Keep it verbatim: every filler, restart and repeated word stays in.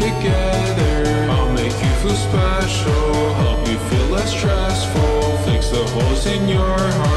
together. I'll make you feel special, help you feel less stressful, fix the holes in your heart.